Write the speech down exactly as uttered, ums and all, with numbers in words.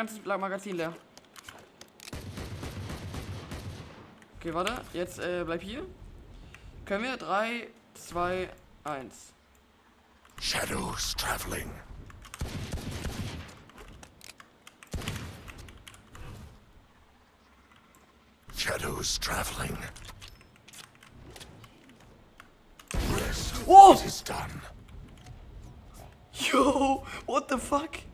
ganzes Magazin leer. Okay, warte. Jetzt äh, bleib hier. Können wir? drei, zwei, eins. Shadows traveling. Shadows traveling. Rest. Oh! It is done. Yo, what the fuck?